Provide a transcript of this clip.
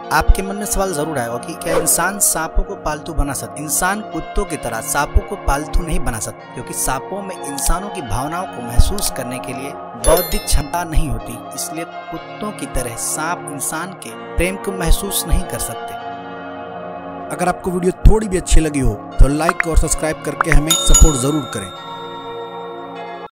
आपके मन में सवाल जरूर आएगा कि क्या इंसान सांपों को पालतू बना सकता? इंसान कुत्तों की तरह सांपों को पालतू नहीं बना सकता, क्योंकि सांपों में इंसानों की भावनाओं को महसूस करने के लिए बौद्धिक क्षमता नहीं होती। इसलिए कुत्तों की तरह सांप इंसान के प्रेम को महसूस नहीं कर सकते। अगर आपको वीडियो थोड़ी भी अच्छी लगी हो तो लाइक और सब्सक्राइब करके हमें सपोर्ट जरूर करें।